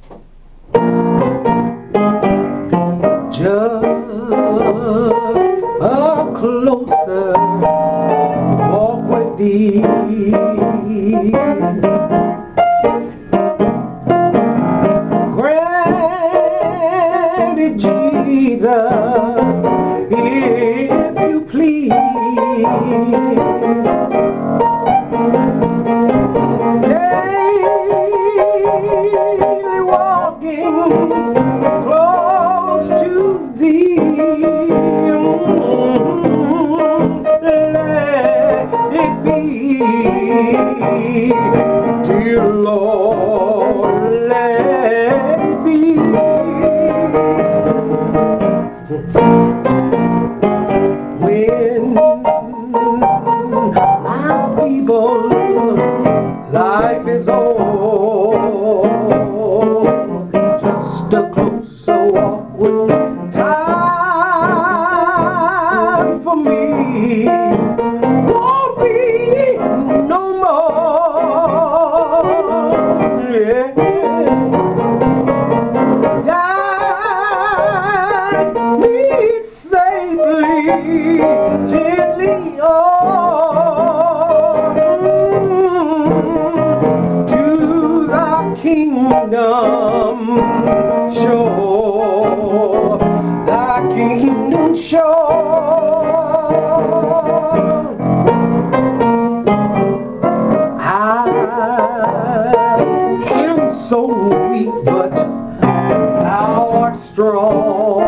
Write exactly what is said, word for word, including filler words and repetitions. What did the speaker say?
Just a closer walk with thee. Granted, Jesus, if you please, daily walking close to thee, let it be, dear Lord, let it be. When my feeble life is old, just a closer walk with time for me won't be no more. Yeah. Guide me safely, gently on to thy kingdom shore, thy kingdom shore. I am so weak, but thou art strong.